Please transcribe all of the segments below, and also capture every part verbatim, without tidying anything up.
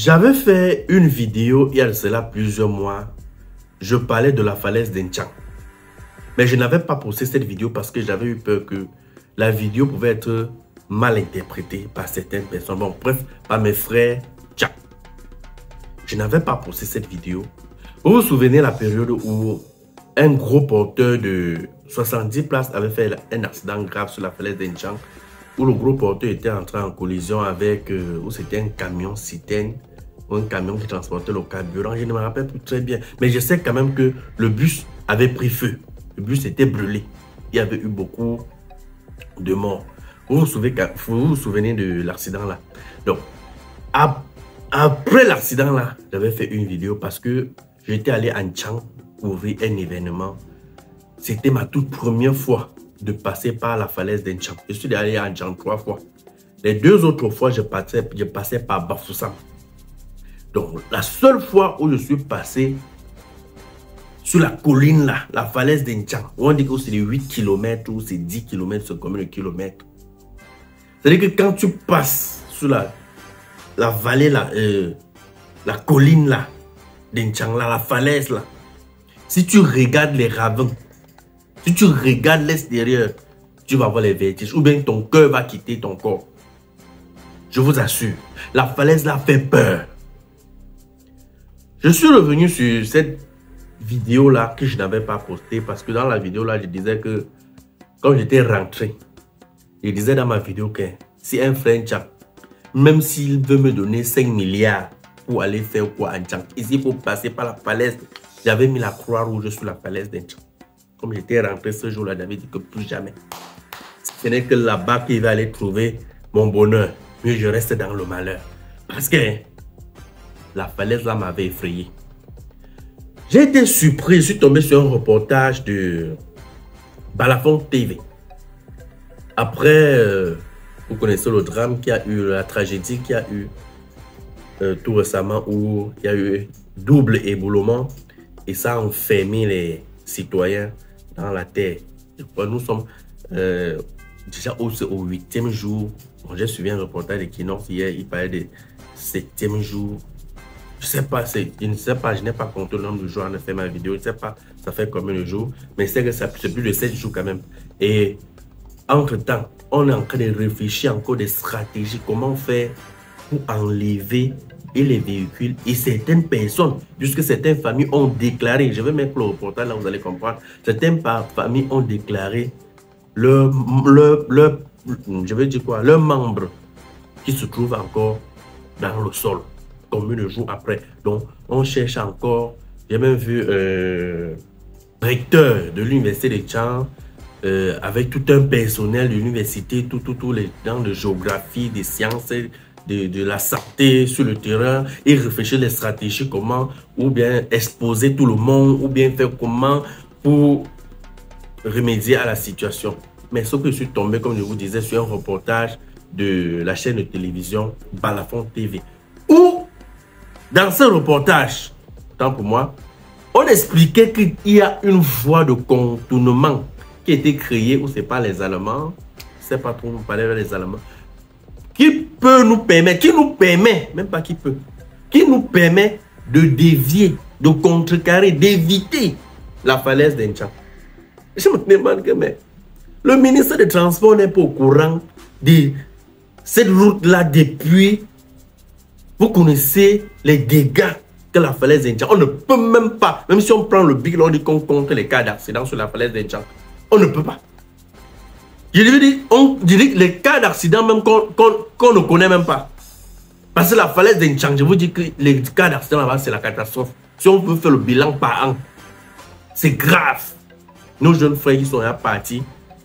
J'avais fait une vidéo il y a de cela plusieurs mois. Je parlais de la falaise d'Enchang. Mais je n'avais pas posté cette vidéo parce que j'avais eu peur que la vidéo pouvait être mal interprétée par certaines personnes. Bon, bref, par mes frères. Tchak. Je n'avais pas posté cette vidéo. Vous vous souvenez de la période où un gros porteur de soixante-dix places avait fait un accident grave sur la falaise d'Enchang, où le gros porteur était entré en collision avec, euh, où c'était un camion citerne, ou un camion qui transportait le carburant. Je ne me rappelle plus très bien, mais je sais quand même que le bus avait pris feu. Le bus était brûlé. Il y avait eu beaucoup de morts. Vous vous souvenez, vous vous souvenez de l'accident là? Donc, après l'accident là, j'avais fait une vidéo parce que j'étais allé à Enchang couvrir un événement. C'était ma toute première fois de passer par la falaise d'Enchang. Je suis allé à Enchang trois fois. Les deux autres fois, je passais, je passais par Bafoussam. Donc, la seule fois où je suis passé sur la colline là, la falaise d'Enchang, on dit que c'est huit kilomètres ou c'est dix kilomètres, c'est combien de kilomètres? C'est-à-dire que quand tu passes sur la, la vallée là, euh, la colline là, d'Enchang là, la falaise là, si tu regardes les ravins, si tu regardes l'extérieur, tu vas voir les vertiges ou bien ton cœur va quitter ton corps. Je vous assure, la falaise là fait peur. Je suis revenu sur cette vidéo là que je n'avais pas postée parce que dans la vidéo là, je disais que quand j'étais rentré, je disais dans ma vidéo que si un frère Tchak, même s'il veut me donner cinq milliards pour aller faire quoi à Tchak, ici pour passer par la falaise, j'avais mis la croix rouge sur la falaise d'Enchang. Comme j'étais rentré ce jour-là, j'avais dit que plus jamais. Ce n'est que là-bas qu'il va aller trouver mon bonheur. Mais je reste dans le malheur. Parce que la falaise là m'avait effrayé. J'ai été surpris, je suis tombé sur un reportage de Balafon T V. Après, euh, vous connaissez le drame qui a eu, la tragédie qui a eu euh, tout récemment où il y a eu double éboulement et ça a enfermé les citoyens dans la terre. Nous sommes euh, déjà au, au huitième jour. Bon, j'ai suivi un reportage de Kinox hier, il parlait de septième jour. Je sais pas, je ne sais pas, je n'ai pas compté le nombre de jours, on a fait ma vidéo, je ne sais pas, ça fait combien de jours, mais c'est que c'est plus de sept jours quand même. Et entre-temps, on est en train de réfléchir encore des stratégies, comment faire pour enlever et les véhicules et certaines personnes, puisque certaines familles ont déclaré, je vais mettre le reportage là, vous allez comprendre, certaines familles ont déclaré leur, leur, leur, je veux dire quoi, leurs membres qui se trouvent encore dans le sol, combien de jours après. Donc, on cherche encore, j'ai même vu euh, recteur de l'université de Tchang, euh, avec tout un personnel de l'université, tout, tout, tout les gens de géographie, des sciences, De, de la santé sur le terrain et réfléchir les stratégies, comment, ou bien exposer tout le monde, ou bien faire comment pour remédier à la situation. Mais ce que je suis tombé, comme je vous disais, sur un reportage de la chaîne de télévision Balafon T V, où dans ce reportage, tant pour moi, on expliquait qu'il y a une voie de contournement qui a été créée, ou c'est pas les Allemands, je ne sais pas trop, vous parlez les Allemands, qui peut nous permettre, qui nous permet, même pas qui peut, qui nous permet de dévier, de contrecarrer, d'éviter la falaise d'Enchang. Je me demande que mais, le ministre des Transports n'est pas au courant de cette route-là depuis. Vous connaissez les dégâts que la falaise d'Enchang. On ne peut même pas, même si on prend le big, on dit qu'on compte les cas d'accident sur la falaise d'Enchang. On ne peut pas. Je lui dis, on dirait les cas d'accident même qu'on qu'on, qu'on ne connaît même pas. Parce que la falaise d'Enchang, je vous dis que les cas d'accident là-bas, c'est la catastrophe. Si on peut faire le bilan par an, c'est grave. Nos jeunes frères qui sont là partis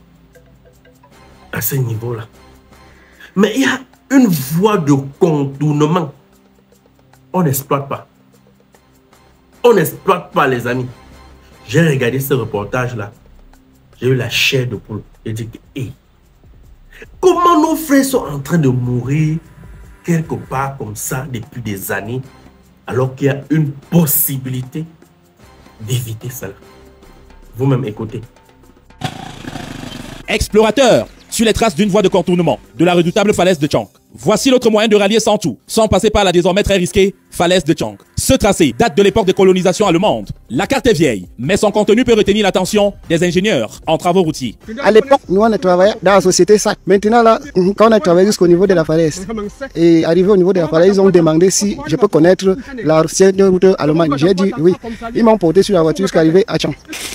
à ce niveau-là. Mais il y a une voie de contournement. On n'exploite pas. On n'exploite pas, les amis. J'ai regardé ce reportage-là. J'ai eu la chair de poule. J'ai dit que, hey, comment nos frères sont en train de mourir quelque part comme ça depuis des années, alors qu'il y a une possibilité d'éviter cela. Vous-même écoutez. Explorateur, sur les traces d'une voie de contournement de la redoutable falaise de Tchang. Voici l'autre moyen de rallier Santou, sans passer par la désormais très risquée falaise de Tchang. Ce tracé date de l'époque de colonisation allemande. La carte est vieille, mais son contenu peut retenir l'attention des ingénieurs en travaux routiers. À l'époque, nous on a travaillé dans la société S A C. Maintenant là, quand on a travaillé jusqu'au niveau de la falaise, et arrivé au niveau de la falaise, ils ont demandé si je peux connaître l'ancienne route allemande. J'ai dit oui. Ils m'ont porté sur la voiture jusqu'à arriver à Tchang.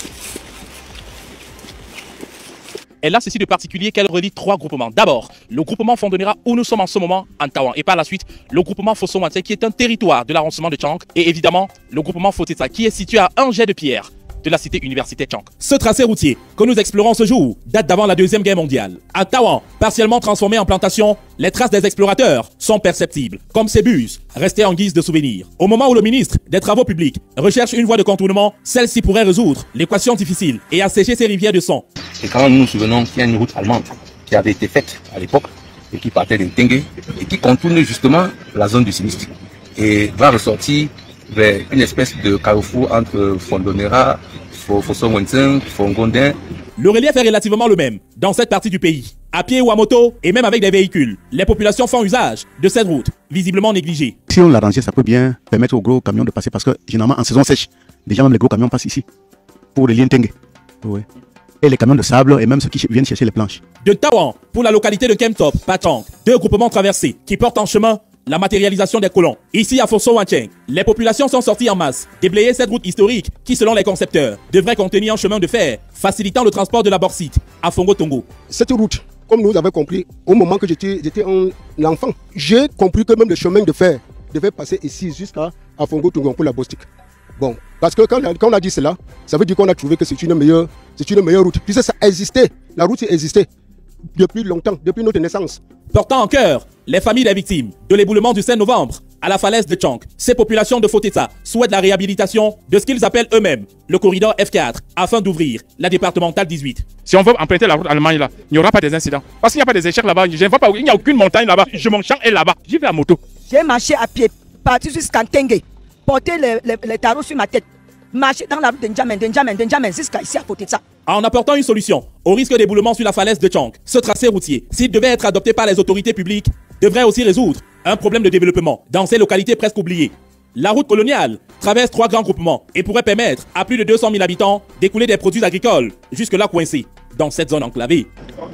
Elle a ceci de particulier qu'elle relie trois groupements. D'abord, le groupement Fondonera où nous sommes en ce moment en Tawan. Et par la suite, le groupement Fosso-Wanté qui est un territoire de l'arrondissement de Tchang. Et évidemment, le groupement Fotetsa qui est situé à un jet de pierre de la cité universitaire Tchang. Ce tracé routier que nous explorons ce jour date d'avant la Deuxième Guerre mondiale. À Tawan, partiellement transformé en plantation, les traces des explorateurs sont perceptibles, comme ces bus restés en guise de souvenir. Au moment où le ministre des Travaux publics recherche une voie de contournement, celle-ci pourrait résoudre l'équation difficile et assécher ces rivières de sang. Et quand nous nous souvenons qu'il y a une route allemande qui avait été faite à l'époque et qui partait d'Intengue et qui contourne justement la zone du sinistre et va ressortir vers une espèce de carrefour entre Fondonera, Fosso-Wanté, Fongondin. Le relief est relativement le même dans cette partie du pays. À pied ou à moto, et même avec des véhicules, les populations font usage de cette route, visiblement négligée. Si on l'arrangeait, ça peut bien permettre aux gros camions de passer parce que généralement en saison sèche, déjà même les gros camions passent ici pour les liens Tengue. Oui. Et les camions de sable et même ceux qui viennent chercher les planches. De Tawan pour la localité de Kemtop, Patang, deux groupements traversés qui portent en chemin la matérialisation des colons. Ici à Fosso-Wanté, les populations sont sorties en masse, déblayer cette route historique qui, selon les concepteurs, devrait contenir un chemin de fer facilitant le transport de la bauxite à Fongo-Tongo. Cette route, comme nous avons compris, au moment que j'étais un enfant, j'ai compris que même le chemin de fer devait passer ici jusqu'à Fongo-Tongo pour la bauxite. Bon, parce que quand, quand on a dit cela, ça veut dire qu'on a trouvé que c'est une meilleure, c'est une meilleure route. Puisque ça existait, la route existait depuis longtemps, depuis notre naissance. Portant en cœur les familles des victimes de l'éboulement du cinq novembre à la falaise de Tchang, ces populations de Fotetsa souhaitent la réhabilitation de ce qu'ils appellent eux-mêmes le corridor F quatre afin d'ouvrir la départementale dix-huit. Si on veut emprunter la route Allemagne là, il n'y aura pas des incidents. Parce qu'il n'y a pas des échecs là-bas, je ne vois pas, il n'y a aucune montagne là-bas. Je mon champ est là-bas, j'y vais à moto. J'ai marché à pied, parti jusqu'à Tengue, porter les, les, les tarots sur ma tête, marcher dans la route de N'Djamène, de N'Djamène, de N'Djamène jusqu'à ici à Fotetsa. En apportant une solution au risque d'éboulement sur la falaise de Tchang, ce tracé routier, s'il devait être adopté par les autorités publiques, devrait aussi résoudre un problème de développement dans ces localités presque oubliées. La route coloniale traverse trois grands groupements et pourrait permettre à plus de deux cent mille habitants d'écouler des produits agricoles jusque-là coincés dans cette zone enclavée.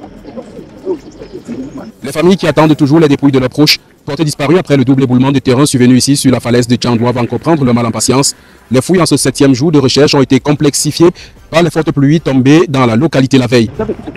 Les familles qui attendent toujours les dépouilles de leurs proches portés disparus après le double éboulement de terrain survenu ici sur la falaise de Tchang doivent en comprendre leur mal en patience. Les fouilles en ce septième jour de recherche ont été complexifiées par les fortes pluies tombées dans la localité la veille.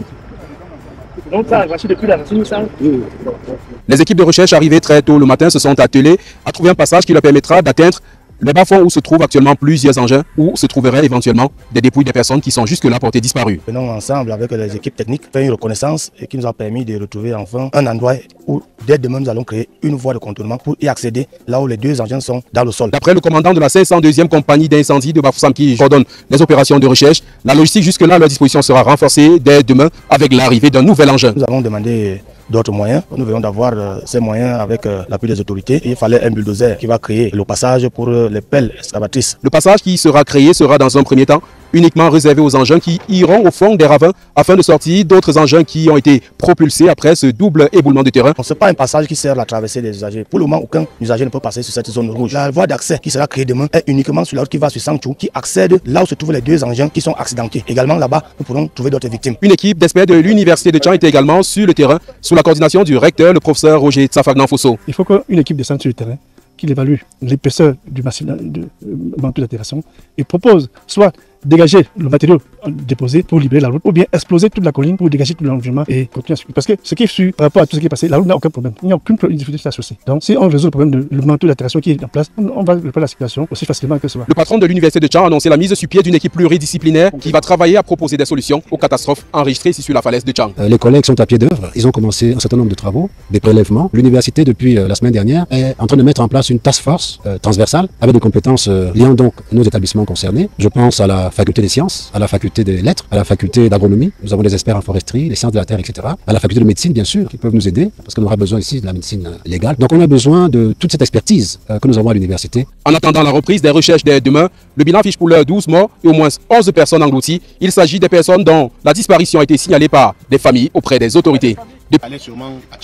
Les équipes de recherche arrivées très tôt le matin se sont attelées à trouver un passage qui leur permettra d'atteindre les bas-fonds où se trouvent actuellement plusieurs engins, où se trouveraient éventuellement des dépouilles des personnes qui sont jusque-là portées disparues. Nous venons ensemble avec les équipes techniques faire une reconnaissance et qui nous a permis de retrouver enfin un endroit où dès demain nous allons créer une voie de contournement pour y accéder là où les deux engins sont dans le sol. D'après le commandant de la cinq cent deuxième compagnie d'incendie de Bafoussam qui coordonne les opérations de recherche, la logistique jusque-là à leur disposition sera renforcée dès demain avec l'arrivée d'un nouvel engin. Nous avons demandé d'autres moyens. Nous venons d'avoir euh, ces moyens avec euh, l'appui des autorités. Il fallait un bulldozer qui va créer le passage pour euh, les pelles excavatrices. Le passage qui sera créé sera dans un premier temps uniquement réservé aux engins qui iront au fond des ravins afin de sortir d'autres engins qui ont été propulsés après ce double éboulement de terrain. Ce n'est pas un passage qui sert à la traversée des usagers. Pour le moment, aucun usager ne peut passer sur cette zone rouge. La voie d'accès qui sera créée demain est uniquement sur la route qui va sur Santou, qui accède là où se trouvent les deux engins qui sont accidentés. Également là-bas, nous pourrons trouver d'autres victimes. Une équipe d'experts de l'université de Tchang était également sur le terrain sous la coordination du recteur, le professeur Roger Tsafagnan Fosso. Il faut qu'une équipe descende sur le terrain, qu'il évalue l'épaisseur du massif de manteau d'altération et propose soit dégager le matériau déposé pour libérer la route ou bien exploser toute la colline pour dégager tout l'environnement et continuer à suivre. Parce que ce qui est su par rapport à tout ce qui est passé, la route n'a aucun problème. Il n'y a aucune difficulté sur la chaussée. Donc si on résout le problème de le manteau d'altération qui est en place, on, on va réparer la situation aussi facilement que cela. Le patron de l'université de Tchang a annoncé la mise sur pied d'une équipe pluridisciplinaire qui va travailler à proposer des solutions aux catastrophes enregistrées ici sur la falaise de Tchang. Euh, les collègues sont à pied d'œuvre. Ils ont commencé un certain nombre de travaux, des prélèvements. L'université, depuis euh, la semaine dernière, est en train de mettre en place une task force euh, transversale avec des compétences euh, liant donc nos établissements concernés. Je pense à la faculté des sciences, à la faculté des lettres, à la faculté d'agronomie. Nous avons des experts en foresterie, les sciences de la terre, et cetera. À la faculté de médecine, bien sûr, qui peuvent nous aider, parce qu'on aura besoin ici de la médecine légale. Donc on a besoin de toute cette expertise euh, que nous avons à l'université. En attendant la reprise des recherches dès demain, le bilan affiche pour l'heure douze morts et au moins onze personnes englouties. Il s'agit des personnes dont la disparition a été signalée par des familles auprès des autorités. Aller sûrement à Tchang.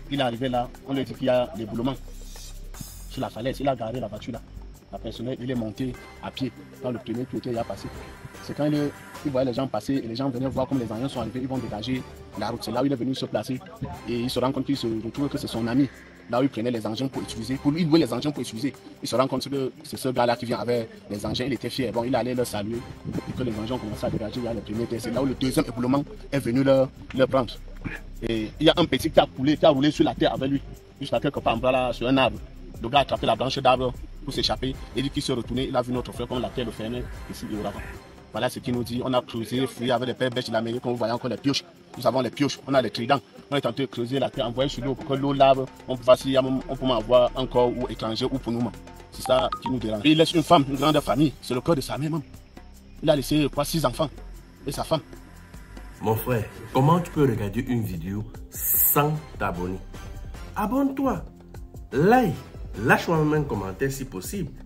Il est arrivé là, on lui dit qu'il y a l'éboulement sur la falaise. Il a garé la voiture là. La personne, il est monté à pied dans le premier pied qu'il a passé. C'est quand il, il voyait les gens passer et les gens venaient voir comme les engins sont arrivés, ils vont dégager la route. C'est là où il est venu se placer et il se rend compte qu'il se retrouve que c'est son ami. Là où il prenait les engins pour utiliser, pour lui louer les engins pour utiliser. Il se rend compte que c'est ce gars-là qui vient avec les engins, il était fier. Bon, il allait leur saluer et que les engins ont commencé à dégager. Il y a le premier pied. C'est là où le deuxième éboulement est venu leur, leur prendre. Et il y a un petit qui a coulé, qui a roulé sur la terre avec lui, jusqu'à quelque part en bas là, sur un arbre. Le gars a attrapé la branche d'arbre pour s'échapper. Et dit qu'il se retournait, il a vu notre frère comme la terre le fermait ici et au-devant. Voilà ce qu'il nous dit. On a creusé, fouillé avec les pères bêches de l'Amérique, on voyait encore les pioches. Nous avons les pioches, on a les tridents. On est tenté de creuser la terre, envoyer sur l'eau pour que l'eau lave. On peut voir si on peut avoir encore ou étranger ou pour nous. C'est ça qui nous dérange. Et il laisse une femme, une grande famille. C'est le cœur de sa mère même. Il a laissé quoi, six enfants et sa femme. Mon frère, comment tu peux regarder une vidéo sans t'abonner? Abonne-toi, like, lâche-moi même un commentaire si possible.